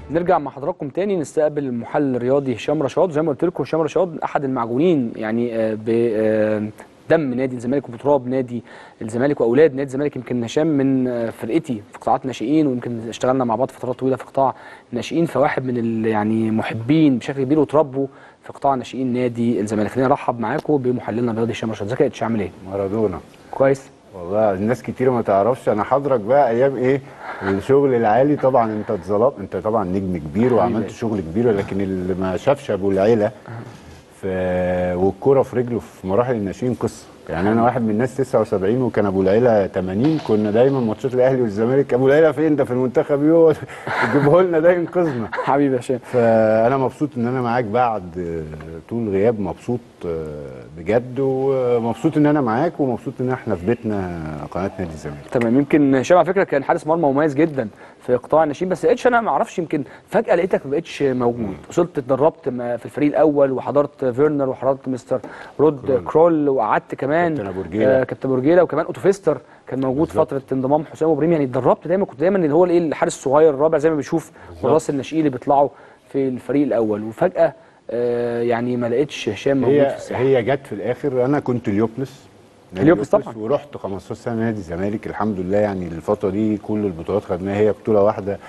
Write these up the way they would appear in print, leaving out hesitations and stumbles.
نرجع مع حضراتكم تاني نستقبل المحلل الرياضي هشام رشاد. زي ما قلت لكم هشام رشاد احد المعجونين يعني بدم نادي الزمالك وبتراب نادي الزمالك واولاد نادي الزمالك. يمكن هشام من فرقتي في قطاعات ناشئين، ويمكن اشتغلنا مع بعض فترات طويله في قطاع الناشئين، فواحد من يعني محبين بشكل كبير وتربوا في قطاع ناشئين نادي الزمالك. خلينا نرحب معاكم بمحللنا الرياضي هشام رشاد. ازيك يا اتش؟ عامل ايه؟ مارادونا كويس والله. الناس كتير ما تعرفش انا حضرك بقى ايام ايه الشغل العالي. طبعا انت اتظلمت، انت طبعا نجم كبير وعملت شغل كبير، لكن اللي ما شافش ابو العيله والكوره في رجله في مراحل الناشئين قصه. يعني انا واحد من الناس 79 وكان ابو العيله 80. كنا دايما ماتشات الاهلي والزمالك ابو العيله فين ده في المنتخب يجيبه لنا ده ينقذنا. حبيبي يا هشام. فانا مبسوط ان انا معاك بعد طول غياب، مبسوط بجد، ومبسوط ان انا معاك، ومبسوط ان احنا في بيتنا قناه نادي الزمالك. تمام. يمكن هشام على فكره كان حارس مرمى مميز جدا في قطاع الناشئين، بس لقيتش، انا ما اعرفش، يمكن فجاه لقيتك ما بقتش موجود. وصلت اتدربت في الفريق الاول وحضرت فيرنر وحضرت مستر رود كرول، وقعدت كمان كابتن بورجيلا وكمان اوتو فيستر كان موجود بالزبط. فتره انضمام حسام ابراهيم. يعني اتدربت دايما، كنت دايما اللي هو الايه الحارس الصغير الرابع زي ما بنشوف حراس الناشئين اللي بيطلعوا في الفريق الاول، وفجاه يعني ما لقيتش هشام موجود في الساحه. هي جت في الاخر. انا كنت اليوبلس طبعا، ورحت 15 سنه نادي الزمالك الحمد لله. يعني الفتره دي كل البطولات خدناها، هي بطوله واحده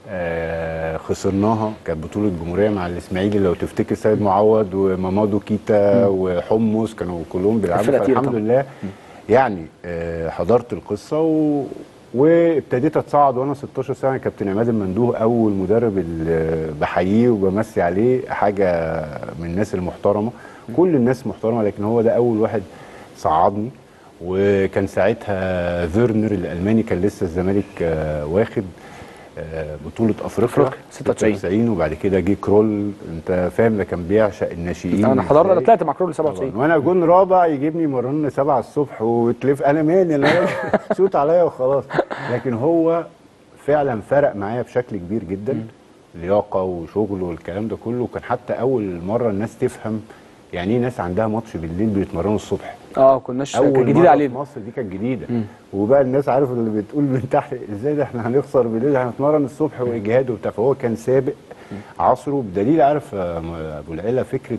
خسرناها كانت بطوله الجمهوريه مع الاسماعيلي لو تفتكر، سيد معوض ومامادو كيتا وحمص كانوا كلهم بيلعبوا. فالحمد لله يعني حضرت القصه وابتديت اتصعد وانا 16 سنه. كابتن عماد المندوه اول مدرب اللي بحييه وبمسي عليه، حاجه من الناس المحترمه. كل الناس محترمه، لكن هو ده اول واحد صعدني. وكان ساعتها فيرنر الالماني كان لسه الزمالك واخد بطوله افريقيا 96، وبعد كده جه كرول. انت فاهم ده كان بيعشق الناشئين. انا حضرت، انا طلعت مع كرول 97 وانا جون رابع يجيبني مرن 7 الصبح وتلف. انا مالي، انا صوت عليا وخلاص. لكن هو فعلا فرق معايا بشكل كبير جدا. لياقه وشغل والكلام ده كله. وكان حتى اول مره الناس تفهم يعني ايه ناس عندها ماتش بالليل بيتمرنوا الصبح. كناش، كانت جديده علينا. مصر دي كانت جديده. وبقى الناس عارف اللي بتقول من تحت ازاي ده احنا هنخسر بالليل، هنتمرن الصبح واجهاد وبتاع. فهو كان سابق عصره بدليل. عارف ابو العيله فكره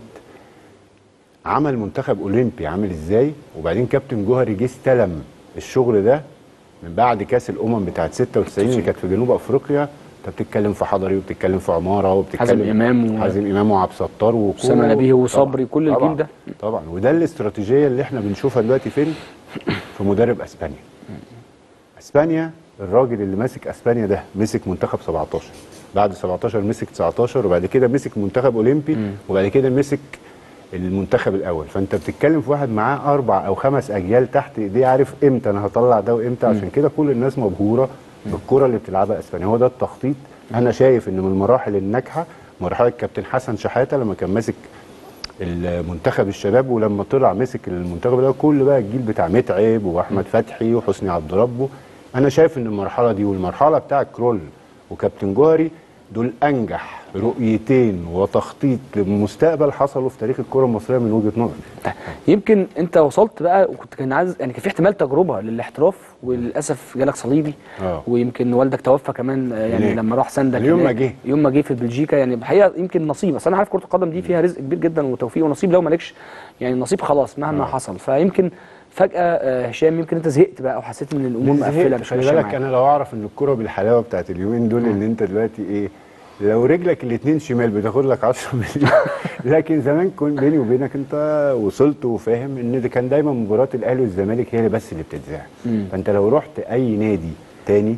عمل منتخب اولمبي عامل ازاي، وبعدين كابتن جوهري جه استلم الشغل ده من بعد كاس الامم بتاعت 96 اللي كانت في جنوب افريقيا. انت بتتكلم في حضري وبتتكلم في عماره وبتتكلم حازم امام وعبد الستار وسام نبيه وصبري، كل الجيل ده طبعا. وده الاستراتيجيه اللي احنا بنشوفها دلوقتي فين؟ في مدرب اسبانيا. اسبانيا الراجل اللي ماسك اسبانيا ده مسك منتخب 17، بعد 17 مسك 19، وبعد كده مسك منتخب اولمبي، وبعد كده مسك المنتخب الاول. فانت بتتكلم في واحد معاه 4 أو 5 اجيال تحت ايديه، عارف امتى انا هطلع ده وامتى. عشان كده كل الناس مبهوره بالكره اللي بتلعبها اسبانيا. هو ده التخطيط. انا شايف ان من المراحل الناجحه مرحله كابتن حسن شحاته لما كان ماسك المنتخب الشباب، ولما طلع مسك المنتخب ده كل بقى الجيل بتاع متعب واحمد فتحي وحسني عبد ربه. انا شايف ان المرحله دي والمرحله بتاع كرول وكابتن جوهري دول انجح رؤيتين وتخطيط للمستقبل حصلوا في تاريخ الكره المصريه من وجهه نظري. يمكن انت وصلت بقى وكنت كان عايز، يعني كان في احتمال تجربه للاحتراف، وللاسف جالك صليبي. ويمكن والدك توفى كمان يعني لما راح سندك يوم ما جه في بلجيكا. يعني الحقيقه يمكن نصيب، بس انا عارف كره القدم دي فيها رزق كبير جدا وتوفيق ونصيب. لو مالكش يعني نصيب خلاص مهما حصل. فيمكن فجاه هشام يمكن انت زهقت بقى وحسيت ان الامور مقفله مش ماشيه معاك. انا لو اعرف ان الكره بالحلاوه بتاعت اليومين دول اللي انت دلوقتي ايه، لو رجلك الاثنين شمال بتاخد لك 10 مليون. لكن زمان كنت بيني وبينك انت وصلت وفاهم ان ده كان دايما مباراه الاهلي والزمالك هي اللي بس اللي بتتذاع. فانت لو رحت اي نادي تاني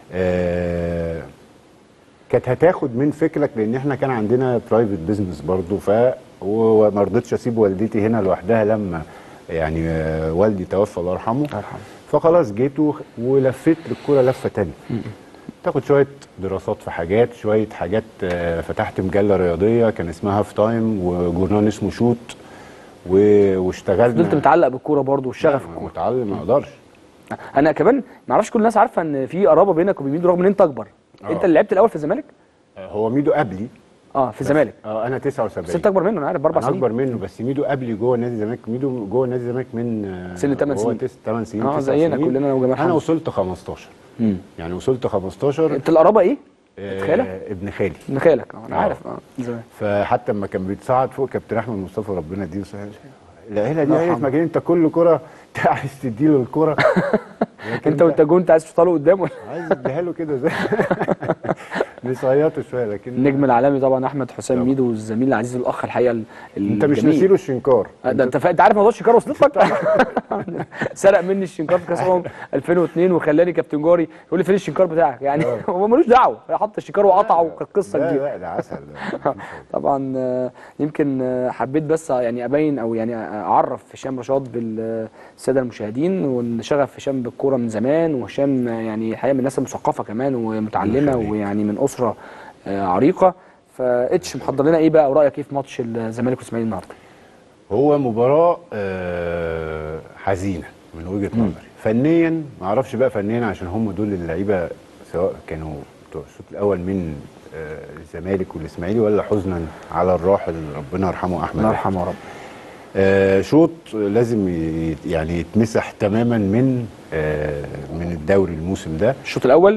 كانت هتاخد من فكرك، لان احنا كان عندنا برايفت بيزنس برضه. وما رضيتش اسيب والدتي هنا لوحدها لما يعني والدي توفى الله يرحمه. فخلاص جيت ولفيت الكوره لفه ثانيه. تاخد شويه دراسات في حاجات، شويه حاجات. فتحت مجله رياضيه كان اسمها هاف تايم، وجورنال اسمه شوت، واشتغلنا. فضلت متعلق بالكوره برضه والشغف الكوره. متعلق ما اقدرش. انا كمان ما اعرفش كل الناس عارفه ان في قرابه بينك وبين ميدو رغم ان انت اكبر. انت اللي لعبت الاول في الزمالك؟ هو ميدو قبلي. في الزمالك. انا 79. بس انت اكبر منه، انا عارف ب4 سنين. انا اكبر منه، بس ميدو قبلي جوه نادي الزمالك. ميدو جوه نادي الزمالك من سن 8 سنين. 8 سنين. زينا كلنا وجمال حمد. انا وصلت 15. يعني وصلت 15. انت القرابه ايه؟ خالة؟ ابن خالي. ابن خالك انا عارف زمان. فحتى لما كان بيتصعد فوق كابتن احمد مصطفى ربنا يديله الصحه، العيله دي عيله مجانين، انت كل كره عايز تديله الكره انت وانت جون انت عايز تحطها له قدامه عايز اديها له كده زي نصيطه شويه. لكن النجم العالمي طبعا احمد حسام ميدو والزميل العزيز الاخ الحقيقه انت مش ناسيله الشنكار ده انت عارف موضوع الشنكار وصلت لك سرق مني الشنكار في كاس الامم 2002 وخلاني كابتن جاري يقول لي فين الشنكار بتاعك يعني هو ملوش دعوه، حط الشنكار وقطعه وكانت قصه كبيره. لا ده عسل ده. طبعا يمكن حبيت بس يعني ابين او يعني اعرف هشام رشاد بالساده المشاهدين، وان شغف هشام بالكوره من زمان، وهشام يعني الحقيقه من الناس المثقفه كمان ومتعلمه ويعني من اسره عريقه. فاتش محضر لنا ايه بقى ورايك ايه في ماتش الزمالك والاسماعيلي النهارده؟ هو مباراه حزينه من وجهه نظري. فنيا ما اعرفش بقى فنيا عشان هم دول اللعيبه سواء كانوا بتوع الشوط الاول من الزمالك والاسماعيلي، ولا حزنا على الراحل ربنا يرحمه احمد. الله يرحمه يا رب. شوط لازم يعني يتمسح تماما من الدوري الموسم ده. الشوط الاول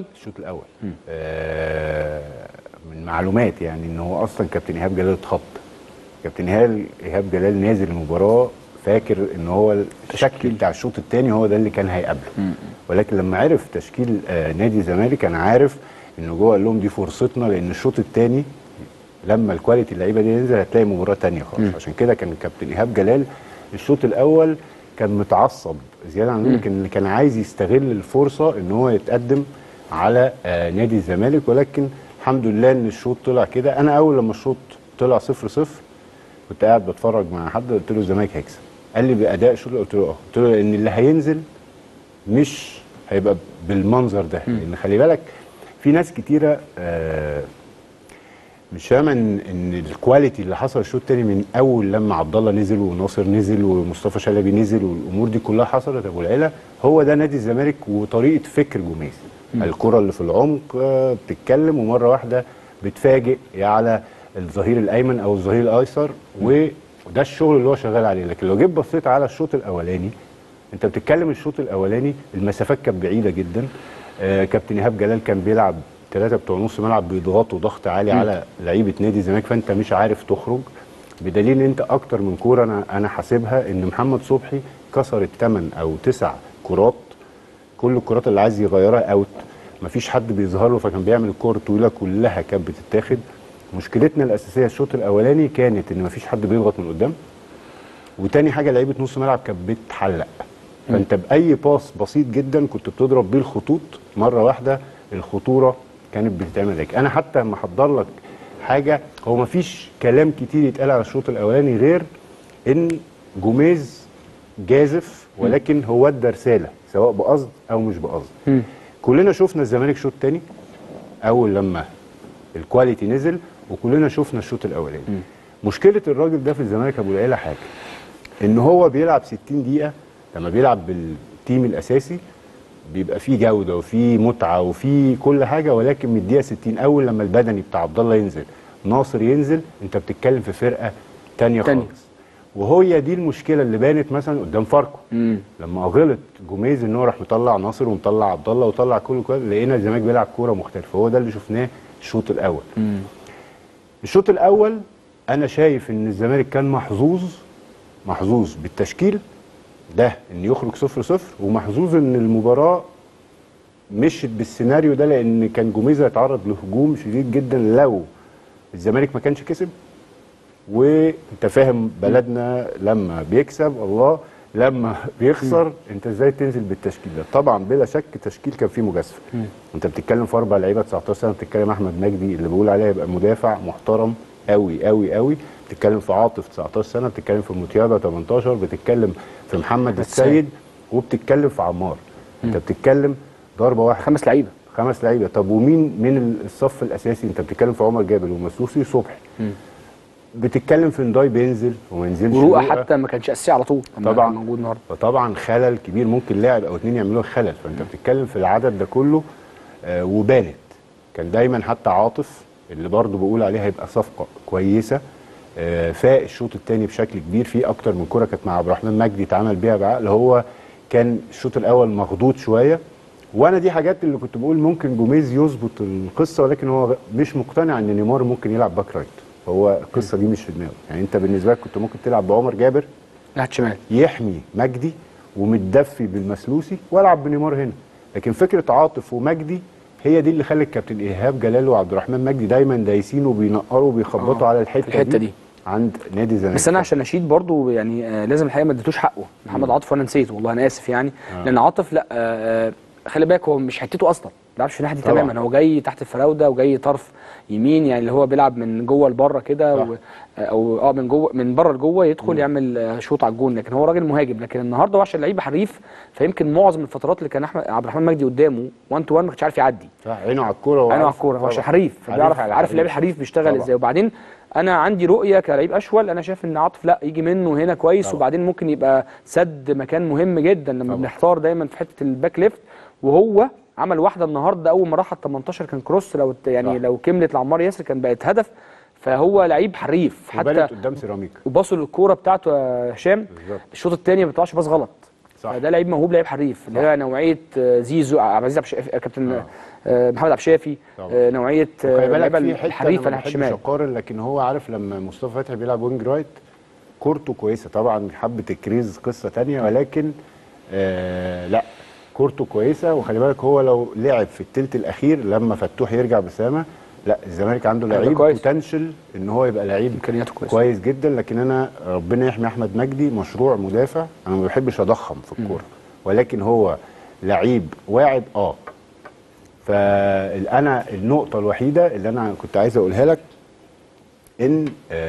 من معلومات يعني ان هو اصلا كابتن ايهاب جلال اتخض. كابتن ايهاب جلال نازل المباراه فاكر ان هو الشكل بتاع الشوط الثاني هو ده اللي كان هيقابله، ولكن لما عرف تشكيل نادي الزمالك انا عارف انه جوه قال لهم دي فرصتنا، لان الشوط الثاني لما الكواليتي اللعيبه دي ينزل هتلاقي مباراه ثانيه خالص. عشان كده كان كابتن ايهاب جلال الشوط الاول كان متعصب زياده عن اللزوم، كان عايز يستغل الفرصه ان هو يتقدم على نادي الزمالك، ولكن الحمد لله ان الشوط طلع كده. انا اول لما الشوط طلع 0-0 كنت قاعد بتفرج مع حد قلت له الزمالك هيكسب. قال لي باداء الشوط قلت له قلت له لان اللي هينزل مش هيبقى بالمنظر ده، لان خلي بالك في ناس كتيره مش فاهمه ان الكواليتي اللي حصل الشوط الثاني من اول لما عبد الله نزل وناصر نزل ومصطفى شلبي نزل والامور دي كلها حصلت ابو العيله، هو ده نادي الزمالك وطريقه فكر جوميز. الكره اللي في العمق بتتكلم ومره واحده بتفاجئ على الظهير الايمن او الظهير الايسر، وده الشغل اللي هو شغال عليه. لكن لو جيت بصيت على الشوط الاولاني انت بتتكلم الشوط الاولاني المسافات كانت بعيده جدا. كابتن ايهاب جلال كان بيلعب 3 بتوع نص ملعب بيضغطوا ضغط عالي على لعيبه نادي الزمالك، فانت مش عارف تخرج، بدليل ان انت اكتر من كوره انا حاسبها ان محمد صبحي كسر 8 أو 9 كرات، كل الكرات اللي عايز يغيرها اوت، مفيش حد بيظهر له، فكان بيعمل الكور الطويله كلها كانت بتتاخد. مشكلتنا الاساسيه الشوط الاولاني كانت ان مفيش حد بيضغط من قدام، وتاني حاجه لعيبه نص ملعب كانت بتحلق، فانت باي باص بسيط جدا كنت بتضرب بيه الخطوط مره واحده الخطوره كانت بتتعمل لك. انا حتى لما احضر لك حاجه، هو مفيش كلام كتير يتقال على الشوط الاولاني غير ان جوميز جازف، ولكن هو ادى رساله سواء بقصد او مش بقصد. كلنا شفنا الزمالك شوط تاني اول لما الكواليتي نزل، وكلنا شفنا الشوط الاولاني. مشكله الراجل ده في الزمالك ابو العيله حاجه، ان هو بيلعب 60 دقيقه، لما بيلعب بالتيم الاساسي بيبقى فيه جوده وفيه متعه وفيه كل حاجه، ولكن من الدقيقه 60 اول لما البدني بتاع عبد الله ينزل، ناصر ينزل، انت بتتكلم في فرقه تانية خالص. وهي دي المشكله اللي بانت مثلا قدام فاركو لما غلط جوميز ان هو راح مطلع ناصر ومطلع عبد الله وطلع كله لقينا الزمالك بيلعب كوره مختلفه. هو ده اللي شفناه الشوط الاول. الشوط الاول انا شايف ان الزمالك كان محظوظ بالتشكيل ده ان يخرج 0-0، ومحظوظ ان المباراه مشت بالسيناريو ده، لان كان جوميز هيتعرض لهجوم شديد جدا لو الزمالك ما كانش كسب. وانت فاهم بلدنا لما بيكسب الله، لما بيخسر انت ازاي تنزل بالتشكيل ده. طبعا بلا شك تشكيل كان فيه مجازفه. انت بتتكلم في 4 لعيبه 19 سنه، بتتكلم احمد مجدي اللي بقول عليه يبقى مدافع محترم قوي قوي قوي، بتتكلم في عاطف 19 سنه، بتتكلم في متيابه 18، بتتكلم في محمد السيد، وبتتكلم في عمار. انت بتتكلم ضربه واحده 5 لعيبه. طب ومين من الصف الاساسي؟ انت بتتكلم في عمر جابر ومسلوسي صبحي، بتتكلم في نداي بينزل وما ينزلش، ورؤى حتى ما كانش اساسي على طول طبعا موجود النهارده، فطبعا خلل كبير، ممكن لاعب او 2 يعملوا خلل. فانت بتتكلم في العدد ده كله وبانت. كان دايما حتى عاطف اللي برضه بقول عليه هيبقى صفقه كويسه فاق الشوط الثاني بشكل كبير. في اكتر من كره كانت مع عبد الرحمن مجدي اتعمل بيها بعقل، هو كان الشوط الاول مخضوض شويه وانا دي حاجات اللي كنت بقول ممكن جوميز يظبط القصه، ولكن هو مش مقتنع ان نيمار ممكن يلعب باك رايت. هو القصه دي مش في دماغه. يعني انت بالنسبه لك كنت ممكن تلعب بعمر جابر ناحيه شمال يحمي مجدي ومتدفي بالمسلوسي، والعب بنيمار هنا. لكن فكره عاطف ومجدي هي دي اللي خلت كابتن ايهاب جلال وعبد الرحمن مجدي دايما دايسين وبينقروا وبيخبطوا على الحته دي عند نادي الزمالك. بس انا عشان اشيد برضو يعني لازم الحقيقه ما اديتوش حقه محمد عاطف، وانا نسيت والله انا اسف يعني. لان عاطف لا خلي بالك هو مش حتته اصلا، ما بيلعبش في الناحيه دي تماما، هو جاي تحت الفراوده وجاي طرف يمين، يعني اللي هو بيلعب من جوه لبره كده او من جوه من بره لجوه يدخل يعمل شوط على الجون، لكن هو راجل مهاجم. لكن النهارده هو عشان لعيب حريف، فيمكن معظم الفترات اللي كان عبد الرحمن مجدي قدامه 1 تو 1 ما كانش عارف يعدي. صح، عينه على الكوره، عينه على الكوره، هو عشان حريف بيعرف، عارف اللعيب الحريف بيشتغل ازاي. وبعدين انا عندي رؤيه كلاعب اشول، انا شايف ان عاطف لا يجي منه هنا كويس طبعا. وبعدين ممكن يبقى سد مكان مهم جدا لما بنحتار دايما في حته الباك ليفت، وهو عمل واحده النهارده اول ما راح ال 18 كان كروس، لو يعني لو كملت لعمار ياسر كان بقت هدف. فهو لعيب حريف حتى قدام سيراميكا وباصوا للكوره بتاعته يا هشام الشوط الثاني ما بيطلعش باص غلط. فده لعيب موهوب، لعيب حريف، اللي هو نوعيه زيزو عبد العزيز كابتن محمد عبد الشافي، نوعيه اللعيبه الحريفه ناحيه الشمال. مش هقارن، لكن هو عارف لما مصطفى فتحي بيلعب وينج رايت كورته كويسه، طبعا حبه الكريز قصه ثانيه، ولكن لا كورته كويسه. وخلي بالك هو لو لعب في الثلث الاخير لما فتوح يرجع بسامه، لا الزمالك عنده لعيب بوتنشل ان هو يبقى لعيب امكانياته كويس جدا. لكن انا ربنا يحمي احمد مجدي، مشروع مدافع، انا ما بحبش اضخم في الكوره، ولكن هو لعيب واعد. فانا النقطه الوحيده اللي انا كنت عايز اقولها لك ان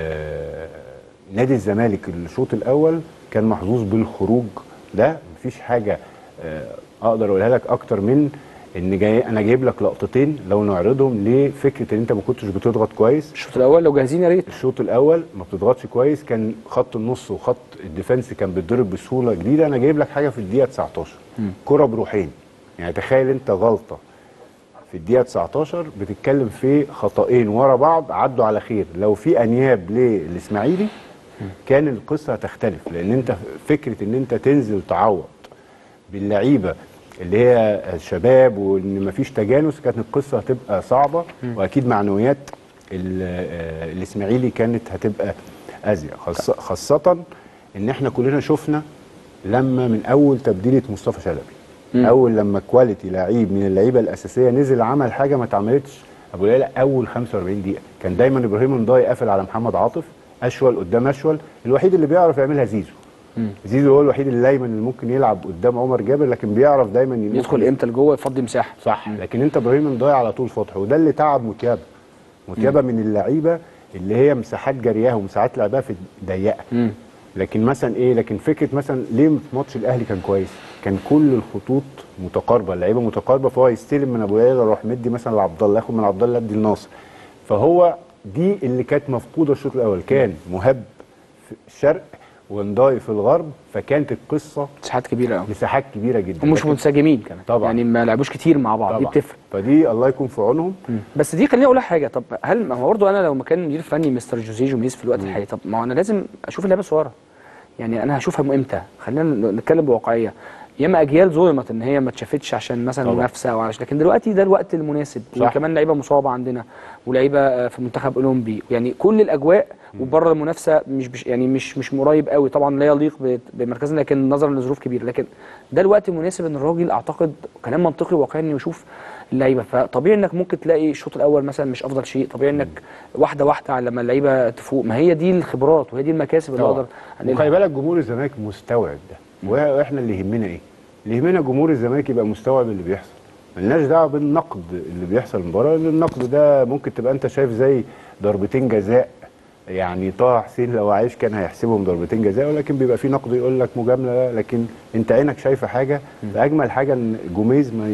نادي الزمالك الشوط الاول كان محظوظ بالخروج ده. مفيش حاجه اقدر اقولها لك اكتر من ان انا جايب لك لقطتين لو نعرضهم لفكره ان انت ما كنتش بتضغط كويس. الشوط الاول لو جاهزين يا ريت. الشوط الاول ما بتضغطش كويس، كان خط النص وخط الديفنس كان بيتضرب بسهوله جديده. انا جايب لك حاجه في الدقيقه 19 كره بروحين، يعني تخيل انت غلطه في الدقيقه 19 بتتكلم في خطأين ورا بعض عدوا على خير. لو في انياب للاسماعيلي كان القصه هتختلف، لان انت فكره ان انت تنزل تعوض باللعيبه اللي هي الشباب وان مفيش تجانس، كانت القصه هتبقى صعبه، واكيد معنويات الاسماعيلي كانت هتبقى ازيد، خاصه ان احنا كلنا شفنا لما من اول تبديله مصطفى شلبي، اول لما كواليتي لعيب من اللعيبه الاساسيه نزل عمل حاجه ما اتعملتش ابو ليلى اول 45 دقيقه. كان دايما ابراهيم نضاي قافل على محمد عاطف، اشول قدام اشول، الوحيد اللي بيعرف يعملها زيزو. زيزو هو الوحيد اللي دايما اللي ممكن يلعب قدام عمر جابر، لكن بيعرف دايما يدخل امتى لجوه يفضي مساحه. صح. لكن انت ابراهيم نضاي على طول فتح، وده اللي تعب متيابه من اللعيبه اللي هي مساحات جريها ومساحات لعبها في ضيقه. لكن مثلا لكن فكره مثلا ليه في ماتش الاهلي كان كويس، كان كل الخطوط متقاربه، اللعيبه متقاربه، فهو يستلم من ابو ليلى يروح مدي مثلا لعبد الله، ياخد من عبد الله يدي لناصر. فهو دي اللي كانت مفقوده الشوط الاول، كان مهب في الشرق ونضاي في الغرب، فكانت القصه مساحات كبيره قوي، مساحات كبيره جدا، ومش منسجمين كمان طبعا، يعني ما لعبوش كتير مع بعض طبعا. دي بتفرق، فدي الله يكون في عونهم. بس دي خليني اقول لك حاجه، طب هل ما هو برضه انا لو مكان مدير فني مستر جوزيه جوميز في الوقت الحالي، طب ما هو انا لازم اشوف اللعيبه الصغيره، يعني انا هشوفها امتى؟ خلينا نتكلم بواقعيه. ياما اجيال ظلمت ان هي ما اتشافتش عشان مثلا منافسه او عشان، لكن دلوقتي ده الوقت المناسب، وكمان لعيبه مصابه عندنا ولاعيبه في المنتخب اولمبي، يعني كل الاجواء وبره المنافسه مش قريب قوي طبعا، لا يليق بمركزنا، لكن نظرا لظروف كبيره، لكن ده الوقت المناسب ان الراجل اعتقد كلام منطقي واقعي انه يشوف اللعيبه. فطبيعي انك ممكن تلاقي الشوط الاول مثلا مش افضل شيء، طبيعي انك واحده واحده لما اللعيبه تفوق، ما هي دي الخبرات وهي دي المكاسب اللي اقدر انقلها. وخلي بالك جمهور الزمالك مستوعب ده، واحنا اللي يهمنا ايه؟ اللي يهمنا جمهور الزمالك يبقى مستوعب اللي بيحصل، ملناش دعوه بالنقد اللي بيحصل من بره، لان النقد ده ممكن تبقى انت شايف زي ضربتين جزاء، يعني طه حسين لو عايش كان هيحسبهم ضربتين جزاء، ولكن بيبقى في نقد يقول لك مجامله، لكن انت عينك شايفه حاجه. فاجمل حاجه ان جوميز ما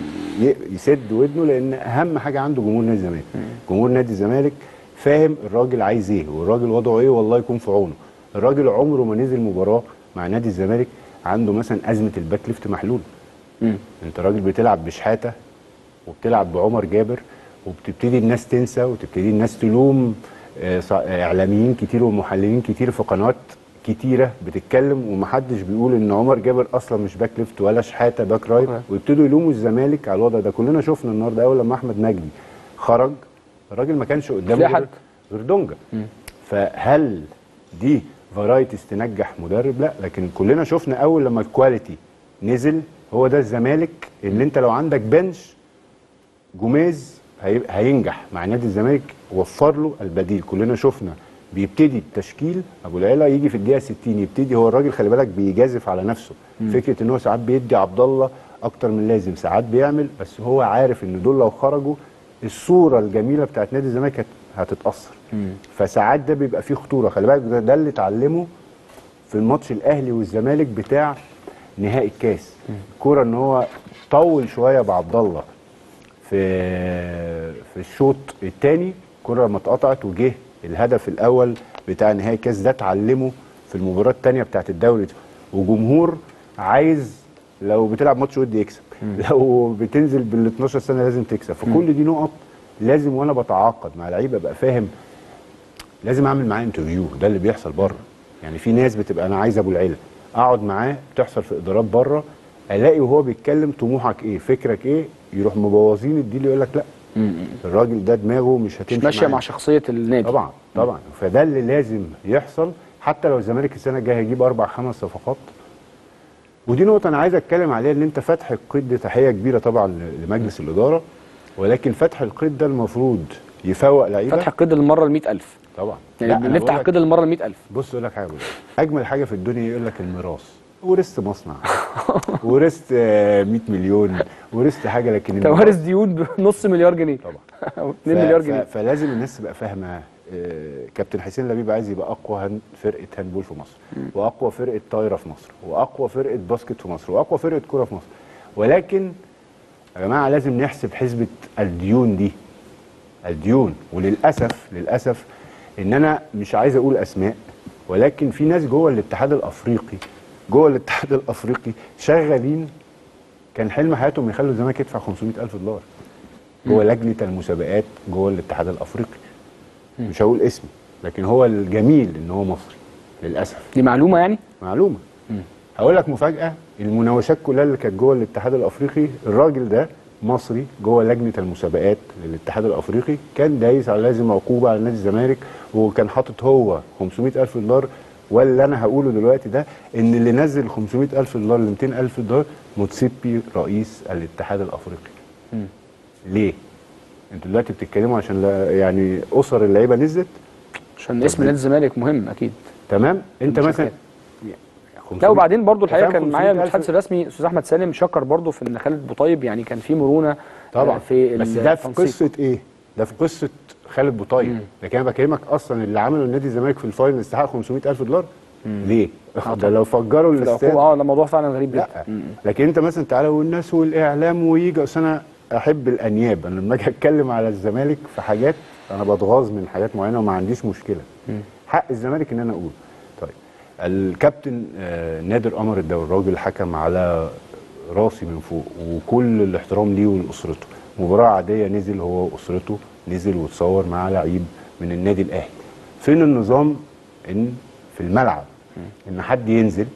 يسد ودنه، لان اهم حاجه عنده جمهور نادي الزمالك. جمهور نادي الزمالك فاهم الراجل عايز ايه والراجل وضعه ايه، والله يكون في عونه. الراجل عمره ما نزل مباراه مع نادي الزمالك عنده مثلا ازمه الباك ليفت محلول. انت راجل بتلعب بشحاته وبتلعب بعمر جابر، وبتبتدي الناس تنسى وتبتدي الناس تلوم اعلاميين كتير ومحللين كتير في قنوات كتيره بتتكلم ومحدش بيقول ان عمر جابر اصلا مش باك ليفت ولا شحاته باك رايت، ويبتدوا يلوموا الزمالك على الوضع ده. كلنا شفنا النهارده اول لما احمد مجدي خرج الراجل ما كانش قدامه غير دونجا. فهل دي فرايتيز تنجح مدرب؟ لا، لكن كلنا شفنا اول لما الكواليتي نزل هو ده الزمالك اللي انت لو عندك بنش جوميز هينجح مع نادي الزمالك، وفر له البديل. كلنا شفنا بيبتدي التشكيل ابو العيله يجي في الدقيقه 60 يبتدي هو الراجل خلي بالك بيجازف على نفسه. فكره ان هو ساعات بيدي عبد الله اكتر من لازم، ساعات بيعمل، بس هو عارف ان دول لو خرجوا الصوره الجميله بتاعت نادي الزمالك هتتاثر. فساعات ده بيبقى فيه خطوره. خلي بالك ده اللي اتعلمه في الماتش الاهلي والزمالك بتاع نهائي الكاس. الكوره ان هو طول شويه بعبد الله في الشوط الثاني، الكوره لما اتقطعت وجه الهدف الاول بتاع نهائي الكاس، ده اتعلمه في المباراه الثانيه بتاعت الدوري. وجمهور عايز لو بتلعب ماتش ودي يكسب، لو بتنزل بال 12 سنه لازم تكسب. فكل دي نقط لازم وانا بتعاقد مع لعيب ابقى فاهم، لازم اعمل معاه انترفيو. ده اللي بيحصل بره. يعني في ناس بتبقى انا عايز ابو العيله اقعد معاه، بتحصل في ادارات بره، الاقي وهو بيتكلم طموحك ايه، فكرك ايه، يروح مبوظين الديل يقول لك لا الراجل ده دماغه مش هتمشي، مش ماشيه مع شخصيه النادي. طبعا. فده اللي لازم يحصل. حتى لو الزمالك السنه الجايه هيجيب 4 5 صفقات، ودي نقطه انا عايز اتكلم عليها، ان انت فتح القيد دي تحيه كبيره طبعا لمجلس الاداره، ولكن فتح القيد ده المفروض يفوق لعيبه. فتح القيد للمره ال100,000 طبعا، يعني نفتح القيد للمره ال100,000. بص اقول لك حاجه بقى. اجمل حاجه في الدنيا يقول لك الميراث، ورثت مصنع ورثت 100 مليون، ورثت حاجه، لكن انت وارث ديون بنص مليار جنيه طبعا او 2 مليار جنيه. فلازم الناس تبقى فاهمه. كابتن حسين لبيب عايز يبقى اقوى فرقه هاندبول في مصر، واقوى فرقه طايره في مصر، واقوى فرقه باسكت في مصر، واقوى فرقه كوره في مصر. ولكن يا جماعه لازم نحسب حسبه الديون دي، الديون. وللاسف ان انا مش عايز اقول اسماء، ولكن في ناس جوه الاتحاد الافريقي شغالين كان حلم حياتهم يخلوا الزمالك يدفع $500,000 جوه لجنه المسابقات جوه الاتحاد الافريقي. مش هقول اسمه، لكن هو الجميل ان هو مصري للاسف. دي معلومه يعني؟ معلومه. هقول لك مفاجاه، المناوشات كلها اللي كانت جوه الاتحاد الافريقي الراجل ده مصري جوه لجنه المسابقات للاتحاد الافريقي، كان دايس على لازم عقوبه على نادي الزمالك، وكان حاطط هو $500,000. واللي انا هقوله دلوقتي ده ان اللي نزل $500,000 ل $200,000 موتسيبي رئيس الاتحاد الافريقي. ليه؟ انتوا دلوقتي بتتكلموا عشان يعني اسر اللعيبه نزلت، عشان اسم نادي الزمالك مهم اكيد. تمام. انت مثلا لا، وبعدين برضو الحقيقه كان معايا المتحدث الرسمي استاذ احمد سالم شكر برضو في ان خالد بوطيب يعني كان في مرونه طبعا في بس ده في قصه ايه؟ ده في قصه خالد بوطيب. لكن انا بكلمك اصلا اللي عمله النادي الزمالك في الفاينل يستحق $500,000. ليه؟ ده لو فجروا الاستاد ده الموضوع فعلا غريب جدا. لا لكن انت مثلا تعالى والناس والاعلام ويجي، اصل انا احب الانياب. انا لما اجي اتكلم على الزمالك في حاجات انا بتغاظ من حاجات معينه وما عنديش مشكله. حق الزمالك ان انا اقول. طيب الكابتن نادر قمر الدولي الراجل حكم على راسي من فوق، وكل الاحترام ليه ولاسرته. مباراه عاديه نزل هو واسرته، نزل وتصور مع لعيب من النادي الاهلي. فين النظام ان في الملعب ان حد ينزل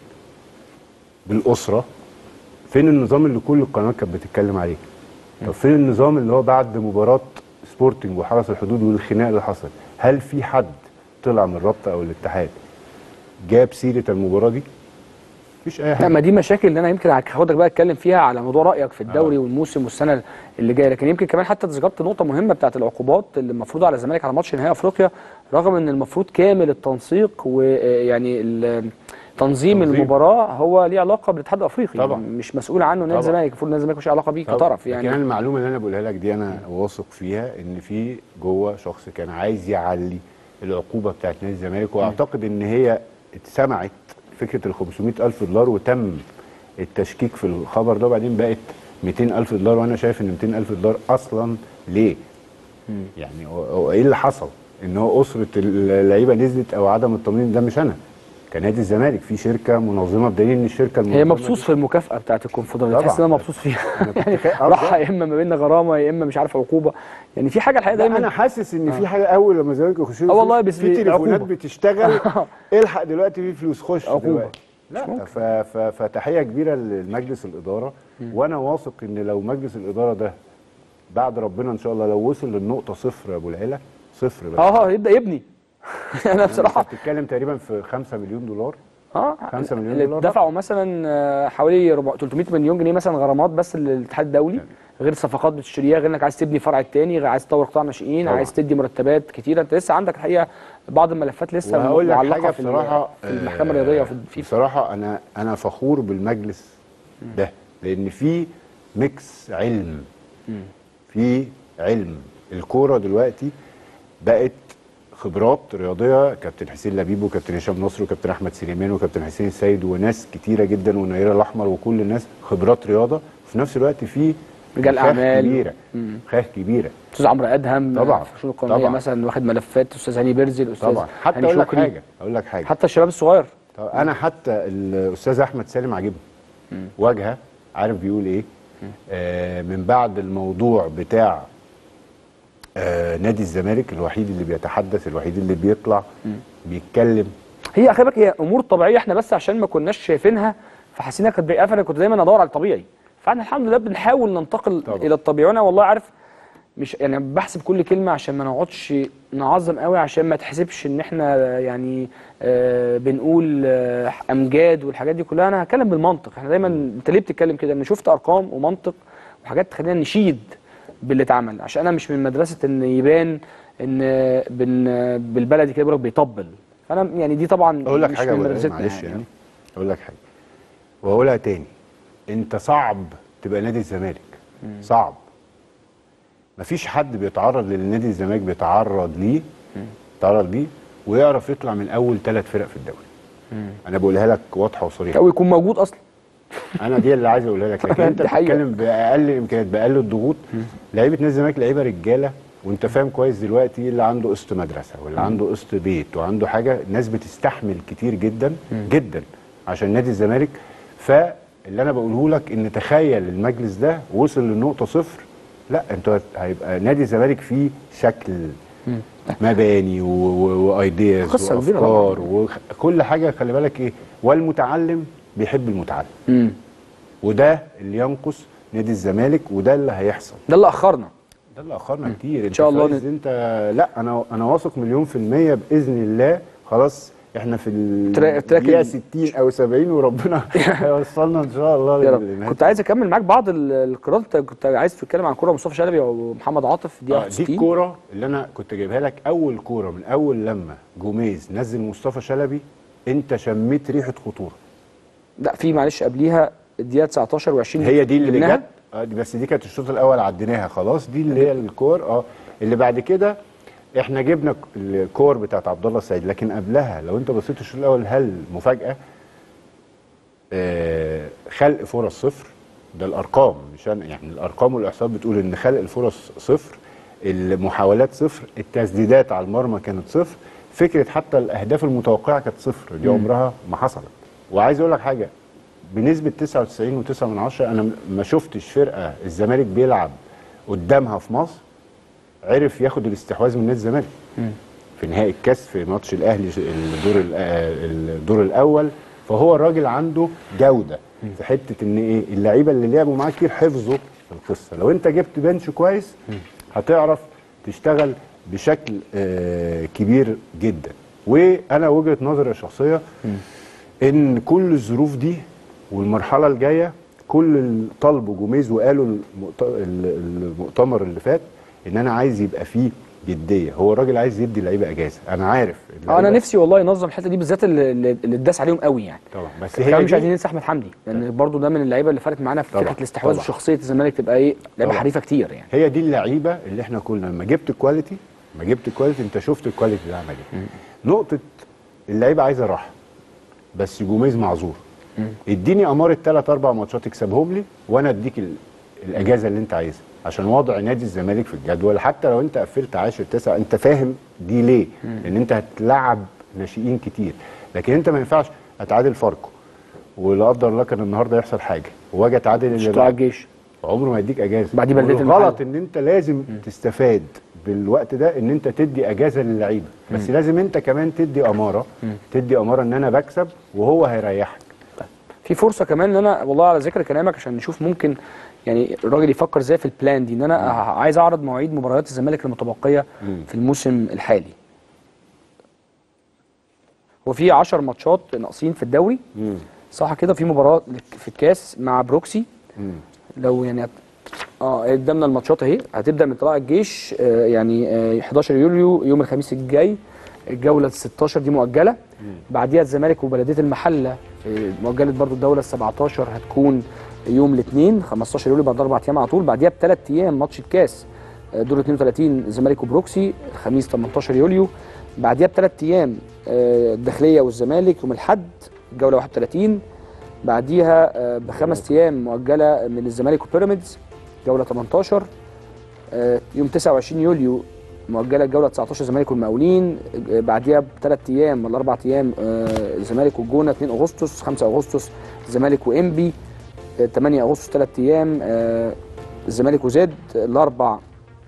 بالاسره؟ فين النظام اللي كل القنوات كانت بتتكلم عليه؟ طب فين النظام اللي هو بعد مباراه سبورتنج وحرس الحدود والخناق اللي حصل؟ هل في حد طلع من الرابطه او الاتحاد جاب سيره المباراه دي؟ مفيش اي حاجه. لا، ما دي مشاكل اللي انا يمكن هاخدك بقى اتكلم فيها على موضوع رايك في الدوري والموسم والسنه اللي جايه. لكن يمكن كمان حتى ذكرت نقطه مهمه بتاعت العقوبات اللي المفروض على الزمالك على ماتش نهائي افريقيا، رغم ان المفروض كامل التنسيق ويعني تنظيم المباراه هو ليه علاقه بالاتحاد الافريقي طبعا. مش مسؤول عنه نادي الزمالك. المفروض نادي الزمالك مش علاقه بيه كطرف يعني. لكن انا المعلومه اللي انا بقولها لك دي انا واثق فيها ان في جوه شخص كان عايز يعلي العقوبه بتاعت نادي الزمالك، واعتقد ان هي اتسمعت فكره ال $500,000 وتم التشكيك في الخبر ده، وبعدين بقت $200,000. وانا شايف ان $200,000 اصلا ليه؟ يعني هو ايه اللي حصل؟ ان هو اسره اللعيبه نزلت او عدم التمرين ده مش انا. كنادي الزمالك في شركه منظمه، بدليل ان الشركه المنظمه هي مبسوط في المكافاه بتاعت الكونفدراليه، تحس ان انا مبسوط فيها يعني راحه يا اما ما بيننا غرامه يا اما مش عارف عقوبه، يعني في حاجه الحقيقه دايما. انا حاسس ان في حاجه اول لما الزمالك يخش والله بس في تليفونات عقوبة. بتشتغل الحق دلوقتي في فلوس خش عقوبة. دلوقتي. لا فتحيه كبيره لمجلس الاداره، وانا واثق ان لو مجلس الاداره ده بعد ربنا ان شاء الله لو وصل للنقطه صفر يا ابو العيله، صفر بس يبدا يبني انا بصراحه انت بتتكلم تقريبا في 5 مليون دولار 5 مليون اللي دولار دفعوا مثلا حوالي 300 مليون جنيه مثلا غرامات بس للاتحاد الدولي، غير صفقات بتشتريها، غير انك عايز تبني فرع التاني، عايز تطور قطاع ناشئين، عايز تدي مرتبات كتيره. انت لسه عندك الحقيقه بعض الملفات لسه معلقه في المحكمه الرياضيه وفي الفيفا. بصراحه انا فخور بالمجلس ده، لان في ميكس علم، في علم. الكوره دلوقتي بقت خبرات رياضيه، كابتن حسين لبيب وكابتن هشام نصر وكابتن احمد سليمان وكابتن حسين السيد وناس كتيره جدا ونيره الاحمر وكل الناس خبرات رياضه، وفي نفس الوقت في رجال اعمال كبيره كبيره. استاذ عمرو ادهم طبعا في الشؤون القانونيه مثلا واخد ملفات، استاذ هاني بيرزي، الاستاذ طبعا. حتى اقول لك حاجه حتى الشباب الصغير. انا حتى الاستاذ احمد سالم عاجبني واجهه، عارف بيقول ايه؟ من بعد الموضوع بتاع نادي الزمالك، الوحيد اللي بيتحدث، الوحيد اللي بيطلع بيتكلم. هي خلي بالك هي امور طبيعيه، احنا بس عشان ما كناش شايفينها فحسيناها كانت ضيقه، فانا كنت دايما ادور على الطبيعي، فاحنا الحمد لله بنحاول ننتقل طبعا الى الطبيعي. وانا والله عارف مش يعني بحسب كل كلمه عشان ما نقعدش نعظم قوي، عشان ما تحسبش ان احنا يعني بنقول امجاد والحاجات دي كلها. انا هتكلم بالمنطق، احنا دايما انت ليه بتتكلم كده؟ انا شفت ارقام ومنطق وحاجات تخلينا نشيد باللي اتعمل، عشان انا مش من مدرسه ان يبان ان بالبلدي كده بيقول لك بيطبل. فانا يعني دي طبعا اقول لك مش حاجه من مدرستنا معلش يعني اقول لك حاجه واقولها تاني، انت صعب تبقى نادي الزمالك، صعب. مفيش حد بيتعرض للنادي الزمالك بيتعرض ليه ويعرف يطلع من اول 3 فرق في الدوري. انا بقولها لك واضحه وصريحه، او يكون موجود اصلا. انا دي اللي عايز اقولها لك، لكن انت بتتكلم باقل الامكانيات، باقل الضغوط. لعيبه نادي الزمالك لعيبه رجاله، وانت فاهم كويس دلوقتي اللي عنده قسط مدرسه واللي عنده قسط بيت وعنده حاجه، ناس بتستحمل كتير جدا جدا عشان نادي الزمالك. فاللي انا بقوله لك ان تخيل المجلس ده وصل للنقطه صفر، لا انت هيبقى نادي الزمالك فيه شكل مباني وايدياز وافكار وكل حاجه. خلي بالك ايه، والمتعلم بيحب المتعلم، وده اللي ينقص نادي الزمالك، وده اللي هيحصل، ده اللي اخرنا كتير. ان شاء الله انت لا انا واثق 100% باذن الله. خلاص احنا في الدقيقه 60 او 70 وربنا هيوصلنا ان شاء الله للنهايه. كنت عايز اكمل معاك بعض القرارات، كنت عايز تتكلم عن كوره مصطفى شلبي ومحمد عاطف دي 61. دي الكوره اللي انا كنت جايبها لك، اول كوره من اول لما جوميز نزل مصطفى شلبي انت شميت ريحه خطوره. لا في معلش قبليها الدقيقه 19 و20 هي دي اللي جت بس دي كانت الشوط الاول عديناها خلاص، دي اللي هي الكور اللي بعد كده احنا جبنا الكور بتاعت عبد الله السعيد. لكن قبلها لو انت بصيت الشوط الاول، هل مفاجاه خلق فرص صفر، ده الارقام مش انا يعني، الارقام والاحصاءات بتقول ان خلق الفرص صفر، المحاولات صفر، التسديدات على المرمى كانت صفر، فكره حتى الاهداف المتوقعه كانت صفر، دي عمرها ما حصلت. وعايز اقول لك حاجه، بنسبه 99.9 انا ما شفتش فرقه الزمالك بيلعب قدامها في مصر عرف ياخد الاستحواذ من نادي الزمالك. في نهائي الكاس في ماتش الاهلي الدور الاول، فهو الراجل عنده جوده في حته ان ايه، اللعيبه اللي لعبوا معاه كتير حفظوا القصه. لو انت جبت بنش كويس هتعرف تشتغل بشكل كبير جدا. وانا وجهه نظري الشخصيه ان كل الظروف دي والمرحله الجايه، كل اللي طلبوا جوميز وقالوا المؤتمر اللي فات ان انا عايز يبقى فيه جديه، هو الراجل عايز يدي لعيبه اجازه. انا عارف انا نفسي والله ينظم الحته دي بالذات اللي اتداس عليهم قوي يعني. طبعا بس هي مش عايزين ننسى احمد حمدي، لان برضو ده من اللعيبه اللي فرقت معانا في فكره الاستحواذ وشخصيه الزمالك تبقى ايه، لعيبه حريفه كتير يعني. هي دي اللعيبه اللي احنا كنا لما جبت الكواليتي، انت شفت الكواليتي ده عمل ايه. نقطه اللعيبه عايزه راحه، بس جوميز معذور. اديني اماره 3-4 ماتشات اكسبهم لي وانا اديك الاجازه اللي انت عايزها، عشان وضع نادي الزمالك في الجدول. حتى لو انت قفلت 10 9 انت فاهم دي ليه؟ لان انت هتلعب ناشئين كتير. لكن انت ما ينفعش اتعادل فاركو ولا قدر الله كان النهارده يحصل حاجه واجي اتعادل اللي طلع الجيش عمره ما يديك اجازه. بعديه بلديه غلط ان انت لازم تستفاد بالوقت ده ان انت تدي اجازه للعيبه، بس لازم انت كمان تدي اماره، تدي اماره ان انا بكسب وهو هيريحك. في فرصه كمان ان انا والله على ذكر كلامك عشان نشوف ممكن يعني الراجل يفكر ازاي في البلان دي، ان انا عايز اعرض مواعيد مباريات الزمالك المتبقيه في الموسم الحالي. وفي 10 ماتشات ناقصين في الدوري صح كده، في مباراه في الكاس مع بروكسي لو يعني قدامنا الماتشات اهي، هتبدا من طلائع الجيش يعني 11 يوليو يوم الخميس الجاي، الجوله 16 دي مؤجله. بعديها الزمالك وبلديه المحله مؤجله برضو الدوله 17 هتكون يوم الاثنين 15 يوليو بعد 4 ايام على طول. بعديها ب3 ايام ماتش الكاس دور 32 الزمالك وبروكسي الخميس 18 يوليو. بعديها ب3 ايام الداخليه والزمالك يوم الاحد الجوله 31. بعديها ب5 ايام مؤجله من الزمالك وبيراميدز جوله 18. يوم 29 يوليو مؤجله الجوله 19 الزمالك والمقاولين. بعديها ب3 ايام ولا 4 ايام الزمالك والجونه 2 اغسطس. 5 اغسطس الزمالك وانبي. 8 اغسطس 3 ايام الزمالك وزد. الاربع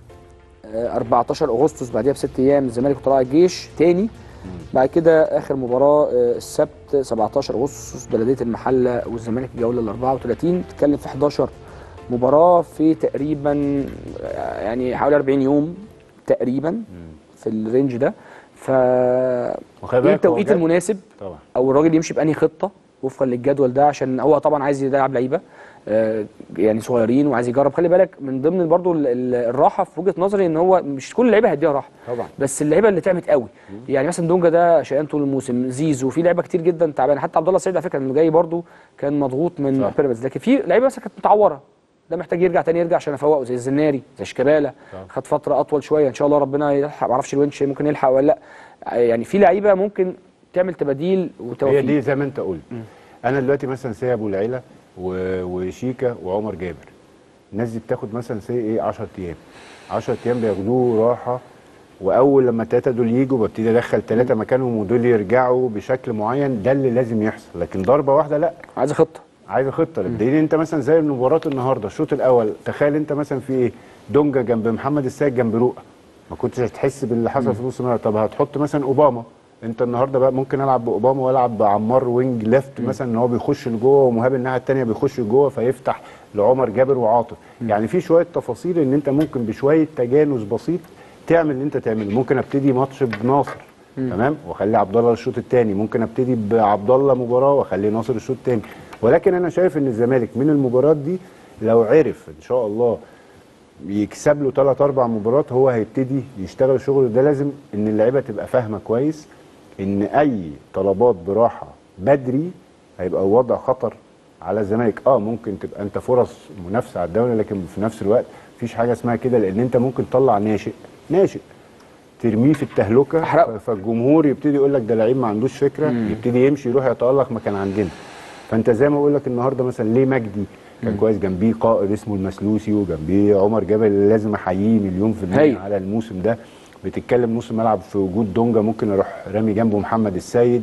14 اغسطس بعديها ب6 ايام الزمالك وطلائع الجيش تاني. بعد كده اخر مباراه السبت 17 اغسطس بلديه المحله والزمالك الجوله ال 34. تتكلم في 11 مباراه في تقريبا يعني حوالي 40 يوم تقريبا في الرينج ده. ف ايه التوقيت المناسب طبعا او الراجل يمشي بأنهي خطه وفقا للجدول ده، عشان هو طبعا عايز يلعب لعيبه يعني صغيرين وعايز يجرب. خلي بالك من ضمن برضو الراحه في وجهه نظري ان هو مش كل اللعيبه هيديها راحه طبعا، بس اللعيبه اللي تعبت قوي يعني مثلا دونجا ده شقيان طول الموسم، زيزو، في لعيبه كتير جدا تعبانه، حتى عبد الله السعيد على فكره اللي جاي برضو كان مضغوط من بيراميدز، لكن في لعيبه مثلا كانت متعوره ده محتاج يرجع تاني، يرجع عشان افوقه زي الزناري زي شيكابالا خد فتره اطول شويه، ان شاء الله ربنا يلحق، ما اعرفش الونش ممكن يلحق ولا لا. يعني في لعيبه ممكن تعمل تباديل وتوفيق. هي دي زي ما انت قلت. انا دلوقتي مثلا سي ابو العيله وشيكا وعمر جابر، الناس دي بتاخد مثلا سي ايه 10 ايام 10 ايام بياخدوه راحه، واول لما الثلاثه دول يجوا ببتدي ادخل ثلاثه مكانهم ودول يرجعوا بشكل معين، ده اللي لازم يحصل. لكن ضربه واحده لا، عايزه خطه، عايزه خطه. بدليل انت مثلا زي مباراه النهارده الشوط الاول، تخيل انت مثلا في ايه دونجا جنب محمد السيد جنب رؤى، ما كنتش هتحس باللي حصل في نص الملعب. طب هتحط مثلا اوباما، انت النهارده بقى ممكن العب باوباما والعب بعمار وينج ليفت مثلا ان هو بيخش لجوه ومهاب الناحيه الثانيه بيخش لجوه فيفتح لعمر جابر وعاطف. يعني في شويه تفاصيل ان انت ممكن بشويه تجانس بسيط تعمل اللي انت تعمله. ممكن ابتدي ماتش بناصر تمام واخلي عبد الله الشوط الثاني، ممكن ابتدي بعبد الله مباراه واخلي ناصر الشوط الثاني. ولكن انا شايف ان الزمالك من المباريات دي لو عرف ان شاء الله يكسب له 3 4 مباريات هو هيبتدي يشتغل الشغل ده. لازم ان اللعيبه تبقى فاهمه كويس ان اي طلبات براحه بدري هيبقى وضع خطر على الزمالك. ممكن تبقى انت فرص منافسه على الدوري، لكن في نفس الوقت مفيش حاجه اسمها كده، لان انت ممكن تطلع ناشئ ترميه في التهلكه فالجمهور يبتدي يقول لك ده لعيب ما عندوش فكره، يبتدي يمشي يروح يتالق مكان عندنا. فانت زي ما بقول لك النهارده مثلا ليه مجدي كان كويس، جنبيه قائد اسمه المسلوسي وجنبيه عمر جابر اللي لازم احييه مليون في المية على الموسم ده. بتتكلم نص ملعب في وجود دونجا ممكن اروح رامي جنبه محمد السيد،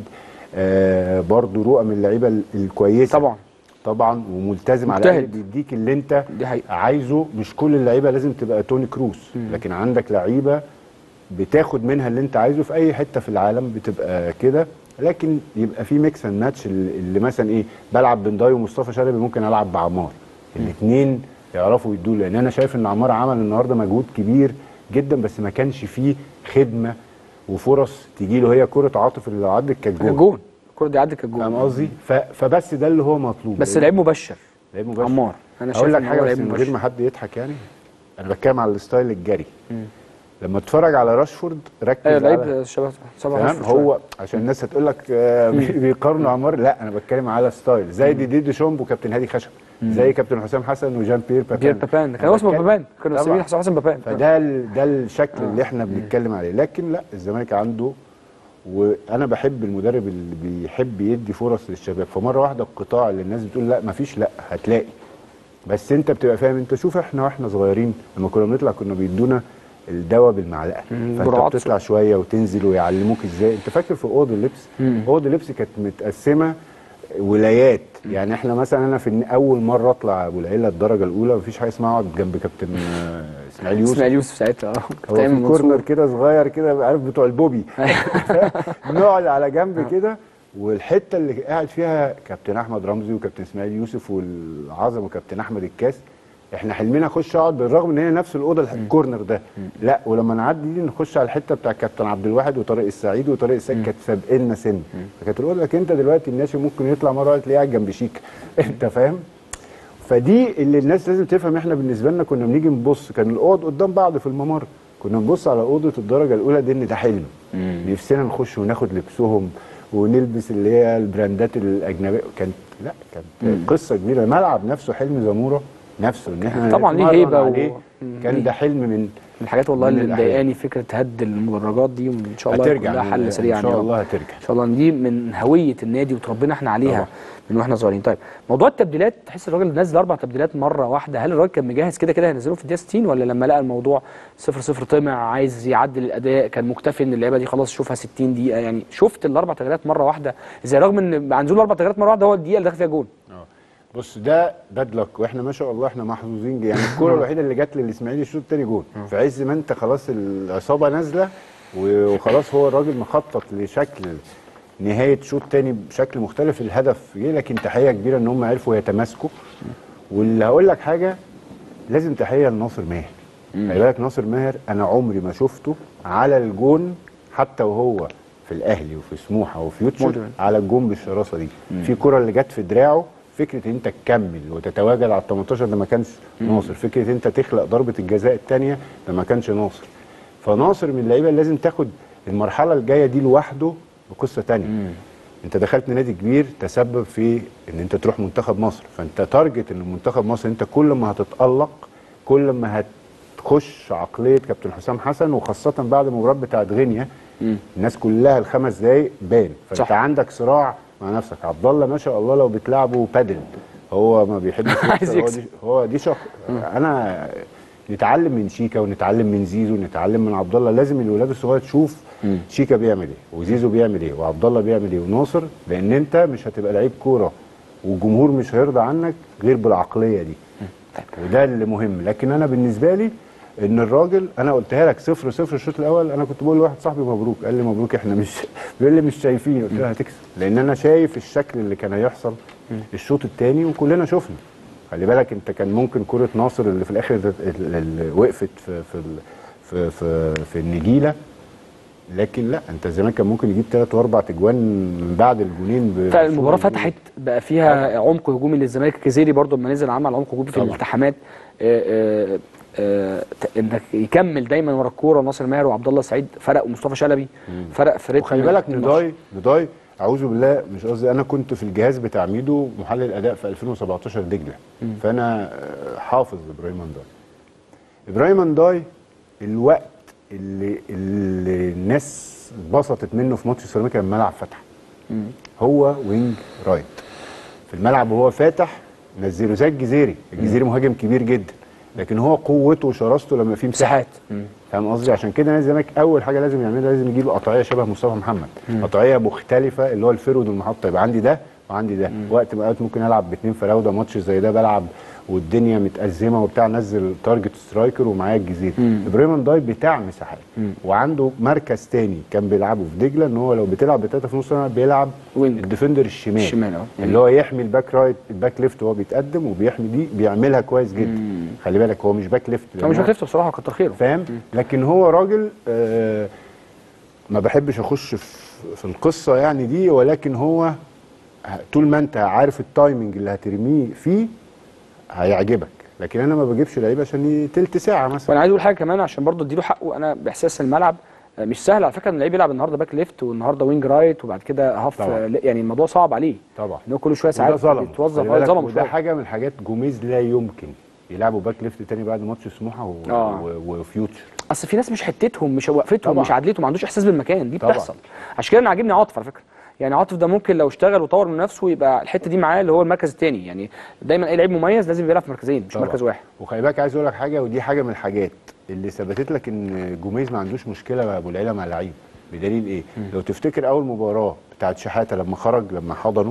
برضه رؤى من اللعيبه الكويسه طبعا وملتزم على الاقل بيديك اللي انت عايزه. مش كل اللعيبه لازم تبقى توني كروس، لكن عندك لعيبه بتاخد منها اللي انت عايزه في اي حته في العالم بتبقى كده. لكن يبقى في ميكس اند ماتش اللي مثلا ايه بلعب بنداي ومصطفى شلبي ممكن العب بعمار، الاثنين يعرفوا يدوا. لان انا شايف ان عمار عمل النهارده مجهود كبير جدا، بس ما كانش فيه خدمه وفرص تجي له. هي كره عاطف اللي عدت كانت جون، الكره دي عدت كانت جون، فاهم قصدي؟ فبس ده اللي هو مطلوب. بس لعيب مبشر عمار. انا شايف لك حاجه بس من غير ما حد يضحك، يعني انا بتكلم على الستايل الجري. لما تتفرج على راشفورد ركز على لعيب شبه راشفورد. هو عشان الناس هتقول لك بيقارنوا عمار، لا انا بتكلم على ستايل زي دي شومب وكابتن هادي خشب، زي كابتن حسام حسن وجان بابان. كان هو اسمه بابان، كانوا مسمينه حسام بابان. فده الشكل اللي احنا بنتكلم عليه. لكن لا، الزمالك عنده، وانا بحب المدرب اللي بيحب يدي فرص للشباب. فمره واحده القطاع اللي الناس بتقول لا مفيش، لا هتلاقي، بس انت بتبقى فاهم. انت شوف احنا واحنا صغيرين لما كنا بنطلع كنا بيدونا الدواء بالمعلقه، فانت بتطلع شويه وتنزل ويعلموك ازاي. انت فاكر في اوضه اللبس؟ اوضه اللبس كانت متقسمه ولايات. يعني احنا مثلا انا في اول مره اطلع ابو العيله الدرجه الاولى مفيش حاجه اسمها اقعد جنب كابتن اسماعيل يوسف. اسماعيل يوسف ساعتها هو في كورنر كده صغير كده، عارف بتوع البوبي نقعد على جنب كده، والحته اللي قاعد فيها كابتن احمد رمزي وكابتن اسماعيل يوسف والعظمه كابتن احمد الكاس. احنا حلمنا اخش اقعد، بالرغم ان هي نفس الاوضه الكورنر ده، لا ولما نعدي دي نخش على الحته بتاع كابتن عبد الواحد وطارق السعيد وطارق السعيد كانت سابقنا سن، فكانت الاوضه. لكن انت دلوقتي الناشئ ممكن يطلع مره واحده تلاقيه قاعد جنب شيك انت فاهم؟ فدي اللي الناس لازم تفهم. احنا بالنسبه لنا كنا بنيجي نبص، كان الاوض قدام بعض في الممر، كنا نبص على اوضه الدرجه الاولى دي ان ده حلم، نفسنا نخش وناخد لبسهم ونلبس اللي هي البراندات الاجنبيه. كانت لا كانت قصه كبيره. الملعب نفسه حلم زموره نفسه، ان احنا طبعا ليه هيبه كان ده حلم من الحاجات والله اللي مضايقاني فكره هد المدرجات دي، وان شاء الله هترجع لها حل سريع ان شاء الله هترجع ان شاء الله. دي من هويه النادي وتربينا احنا عليها من واحنا صغيرين. طيب موضوع التبديلات، تحس الراجل نزل 4 تبديلات مره واحده، هل الراجل كان مجهز كده هينزلهم في الدقيقه 60 ولا لما لقى الموضوع 0-0 طمع عايز يعدل الاداء كان مكتفي ان اللعيبه دي خلاص شوفها 60 دقيقه؟ يعني شفت ال4 تغييرات مره واحده ازاي، رغم ان عن نزول 4 تغييرات مره واحده هو الدقيقه اللي داخل فيها جول؟ بص ده باد لك، واحنا ما شاء الله احنا محظوظين. يعني الكوره الوحيده اللي جت للاسماعيلي الشوط الثاني جول في عز ما انت خلاص العصابه نازله وخلاص هو الراجل مخطط لشكل نهايه شوط ثاني بشكل مختلف. الهدف جه، لكن تحيه كبيره ان هم عرفوا يتماسكوا. واللي هقول لك حاجه، لازم تحيه لناصر ماهر. خلي بالك ناصر ماهر انا عمري ما شفته على الجون، حتى وهو في الاهلي وفي سموحه وفيوتشر على الجون بالشراسه دي. في كره اللي جت في دراعه، فكره ان انت تكمل وتتواجد على ال 18 ده ما كانش ناصر، فكره انت تخلق ضربه الجزاء الثانيه ده ما كانش ناصر. فناصر من اللعيبه اللي لازم تاخد المرحله الجايه دي لوحده بقصه ثانيه. انت دخلت نادي كبير تسبب في ان انت تروح منتخب مصر، فانت تارجت ان منتخب مصر انت كل ما هتتالق كل ما هتخش عقليه كابتن حسام حسن، وخاصه بعد المباراه بتاعت غينيا الناس كلها ال5 دقايق بان، فانت صح. عندك صراع مع نفسك. عبد الله ما شاء الله لو بتلعبه بادل هو ما بيحبش هو دي انا نتعلم من شيكا ونتعلم من زيزو ونتعلم من عبد الله. لازم الولاد الصغيره تشوف شيكا بيعمل ايه وزيزو بيعمل ايه وعبد الله بيعمل ايه وناصر، لان انت مش هتبقى لعيب كوره والجمهور مش هيرضى عنك غير بالعقليه دي، وده اللي مهم. لكن انا بالنسبه لي ان الراجل، انا قلتها لك 0-0 الشوط الاول، انا كنت بقول لواحد صاحبي مبروك، قال لي مبروك احنا مش بيقول لي مش شايفين، قلت له هتكسب، لان انا شايف الشكل اللي كان هيحصل الشوط الثاني وكلنا شفنا. خلي بالك انت كان ممكن كره ناصر اللي في الاخر اللي وقفت في النجيله، لكن لا انت زمان كان ممكن يجيب 3 و4 تجوان من بعد الجونين. فالمباراه فتحت بقى فيها عمق هجومي للزمالك. كزيري برضو لما نزل عمل عمق هجومي في الالتحامات، انك يكمل دايما ورا الكوره. ناصر ماهر وعبد الله سعيد فرق، ومصطفى شلبي فرق في رتم. وخلي بالك نداي اعوذ بالله مش قصدي، انا كنت في الجهاز بتاع ميدو محلل اداء في 2017 دجله، فانا حافظ ابراهيم نداي الوقت اللي الناس اتبسطت منه في ماتش سيراميكا الملعب فتح. هو وينج رايت في الملعب وهو فاتح، نزله زي الجزيري مهاجم كبير جدا، لكن هو قوته وشراسته لما في مساحات. فاهم قصدي؟ عشان كده نادي الزمالك اول حاجه لازم يعملها لازم يجيب قطعيه شبه مصطفى محمد، قطعيه مختلفه اللي هو الفرود والمحطه، يبقى عندي ده وعندي ده. وقت ما قلت ممكن العب ب2 فراوده، ماتش زي ده بلعب والدنيا متأزمه وبتاع، نزل تارجت سترايكر ومعايا الجزيري. ابراهيم نداي بتاع مساحات، وعنده مركز تاني كان بيلعبه في دجله، ان هو لو بتلعب ب3 في نص الملعب بيلعب الديفندر الشمال اللي هو يحمي الباك رايت الباك ليفت وهو بيتقدم وبيحمي دي، بيعملها كويس جدا. خلي بالك هو مش باك ليفت، هو مش باك ليفت بصراحه كتر خيره، فاهم؟ لكن هو راجل ما بحبش اخش في القصه يعني دي، ولكن هو طول ما انت عارف التايمنج اللي هترميه فيه هيعجبك. لكن انا ما بجيبش لعيبه عشان تلت ساعه مثلا. وانا عايز اقول حاجه كمان عشان برضو اديله حقه، انا باحساس الملعب مش سهل على فكره ان اللعيب يلعب النهارده باك ليفت والنهارده وينج رايت وبعد كده هاف، يعني الموضوع صعب عليه طبعا، ان هو كل شويه ساعات بيتوظف ظلم. وده حاجه من الحاجات جوميز لا يمكن يلعبوا باك ليفت تاني بعد ماتش سموحه وفيوتشر. اصل في ناس مش حتتهم، مش وقفتهم، مش عدلتهم، ما عندوش احساس بالمكان، دي بتحصل. عشان كده انا عاجبني عاطف على فكره، يعني عاطف ده ممكن لو اشتغل وطور من نفسه يبقى الحته دي معاه اللي هو المركز الثاني. يعني دايما اي لعيب مميز لازم يلعب في مركزين مش طبعا. مركز واحد. وخلي بالك عايز اقول لك حاجه، ودي حاجه من الحاجات اللي ثبتت لك ان جوميز ما عندوش مشكله يا ابو العيله مع اللعيب. بدليل ايه؟ لو تفتكر اول مباراه بتاعت شحاته لما خرج لما حضنه،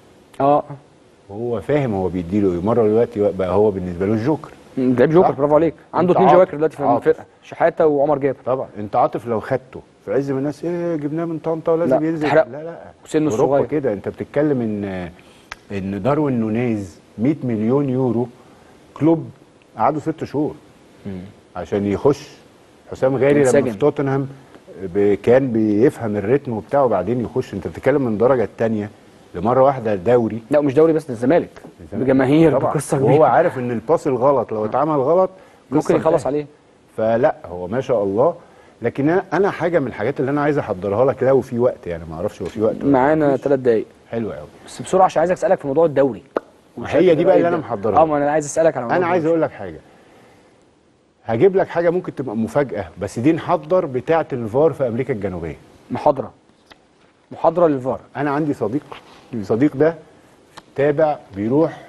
وهو فاهم هو بيديله ايه. مره دلوقتي بقى هو بالنسبه له الجوكر. لعيب جوكر، برافو عليك. عنده 2 جواكر دلوقتي في الفرقه، شحاته وعمر جابر. طبعا انت عاطف لو خدته في عز من الناس ايه جبناه من طنطا ولازم ينزل، لا وسنه الصغير كده. انت بتتكلم ان داروين نونيز 100 مليون يورو، كلوب قعدوا 6 شهور عشان يخش. حسام غالي لما في توتنهام كان بيفهم الريتم وبتاعه وبعدين يخش. انت بتتكلم من الدرجه الثانيه لمره واحده دوري. لا مش دوري بس، ده الزمالك بجماهير بقصه كبيره، وهو عارف ان الباس الغلط لو اتعمل غلط ممكن يخلص عليه. فلا هو ما شاء الله. لكن انا حاجه من الحاجات اللي انا عايز احضرها لك لو في وقت، يعني ما اعرفش هو في وقت معانا 3 دقايق. حلو قوي بس بسرعه عشان عايز اسالك في موضوع الدوري. هي دي بقى اللي انا محضرها. ما انا عايز اسالك على انا عايز اقول لك حاجه، هجيب لك حاجه ممكن تبقى مفاجاه، بس دي نحضر بتاعه الفار في امريكا الجنوبيه. محاضره للفار. انا عندي صديق ده تابع بيروح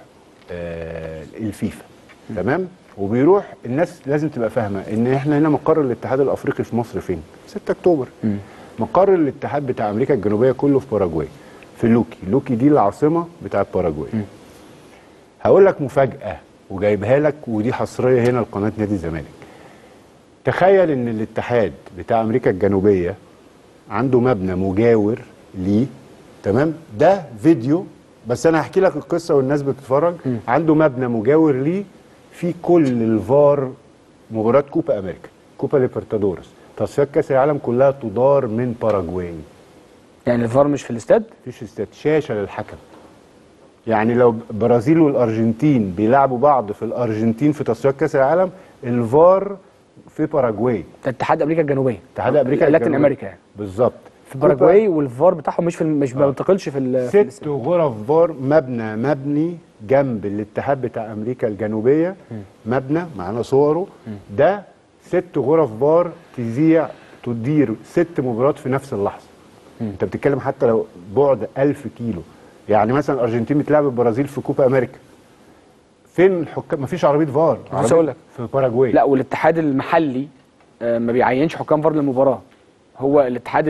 الفيفا، تمام، وبيروح. الناس لازم تبقى فاهمه ان احنا هنا مقر الاتحاد الافريقي في مصر فين؟ 6 اكتوبر. مقر الاتحاد بتاع امريكا الجنوبيه كله في باراجواي، في لوكي دي العاصمه بتاعه باراجواي. هقول لك مفاجاه وجايبها لك، ودي حصريه هنا لقناه نادي الزمالك. تخيل ان الاتحاد بتاع امريكا الجنوبيه عنده مبنى مجاور ليه، تمام؟ ده فيديو بس انا هحكي لك القصه والناس بتتفرج. عنده مبنى مجاور ليه في كل الفار مباراه كوبا امريكا، كوبا ليبرتادورس، تصفيات كاس العالم كلها تدار من باراجواي. يعني الفار مش في الاستاد؟ مفيش استاد، شاشه للحكم. يعني لو برازيل والارجنتين بيلعبوا بعض في الارجنتين في تصفيات كاس العالم، الفار في باراجواي. ده اتحاد امريكا الجنوبيه، اتحاد امريكا لاتين امريكا يعني. بالظبط، في باراجواي، والفار بتاعهم مش ما بينتقلش في 6 غرف فار. مبني جنب الاتحاد بتاع امريكا الجنوبيه، مبنى معانا صوره. ده 6 غرف فار تدير 6 مباريات في نفس اللحظه. انت بتتكلم حتى لو بعد 1000 كيلو. يعني مثلا الارجنتين بتلعب البرازيل في كوبا امريكا، فين الحكام؟ مفيش عربيه فار. بس اقول لك في باراجواي. لا، والاتحاد المحلي ما بيعينش حكام فار للمباراه. هو الاتحاد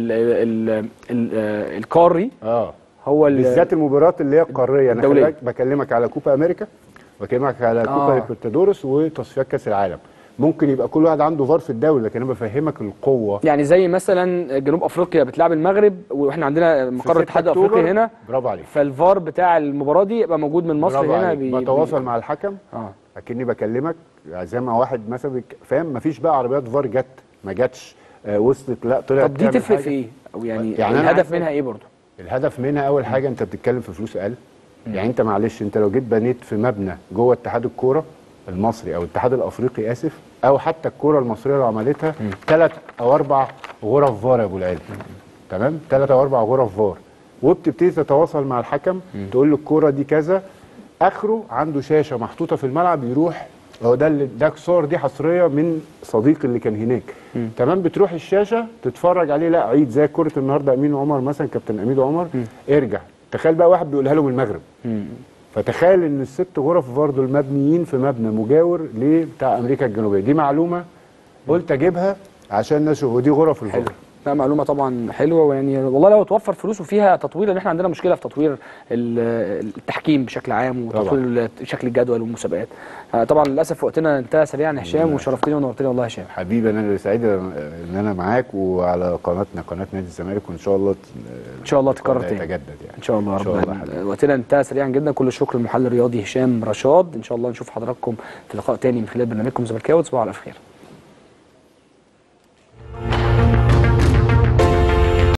القاري هو بالذات المباريات اللي هي القاريه. انا بكلمك على كوبا امريكا، بكلمك على كوبا ليبرتادورس وتصفيات كاس العالم. ممكن يبقى كل واحد عنده فار في الدوري، لكن انا بفهمك القوه. يعني زي مثلا جنوب افريقيا بتلعب المغرب، واحنا عندنا مقر الاتحاد الافريقي هنا. برافو عليك. فالفار بتاع المباراه دي يبقى موجود من مصر هنا. بتواصل مع الحكم اكني بكلمك زي ما واحد مثلا فاهم. مفيش بقى عربيات فار جت ما جاتش وصلت، لا طلعت. طب دي تفرق في ايه؟ او يعني الهدف منها ايه برضه؟ الهدف منها اول حاجه انت بتتكلم في فلوس اقل. يعني انت معلش، انت لو جيت بنيت في مبنى جوه اتحاد الكوره المصري او الاتحاد الافريقي اسف، او حتى الكوره المصريه لو عملتها 3 أو 4 غرف فار يا ابو العيله، تمام؟ 3 أو 4 غرف فار، وبتبتدي تتواصل مع الحكم تقول له الكوره دي كذا. اخره عنده شاشه محطوطه في الملعب يروح. هو ده الصور دي حصريه من صديقي اللي كان هناك. تمام، بتروح الشاشه تتفرج عليه. لا عيد زي كره النهارده امين عمر مثلا، كابتن امين عمر، ارجع تخيل بقى واحد بيقولها له من المغرب. فتخيل ان ال6 غرف فار دول مبنيين في مبنى مجاور بتاع امريكا الجنوبيه. دي معلومه قلت اجيبها عشان الناس يشوفوا دي غرف الفار. لا معلومه طبعا حلوه، ويعني والله لو توفر فلوس وفيها تطوير، لان احنا عندنا مشكله في تطوير التحكيم بشكل عام وتطوير شكل الجدول والمسابقات. طبعا للاسف وقتنا انتهى سريعا يا هشام، وشرفتني ونورتني والله يا هشام. حبيبي انا اللي سعيد ان انا معاك وعلى قناتنا قناه نادي الزمالك، وان شاء الله تكرر تاني تتجدد يعني ان شاء الله. ربنا وقتنا انتهى سريعا جدا. كل الشكر للمحلل الرياضي هشام رشاد. ان شاء الله نشوف حضراتكم في لقاء تاني من خلال برنامجكم زملكاوي. تصبحوا على خير.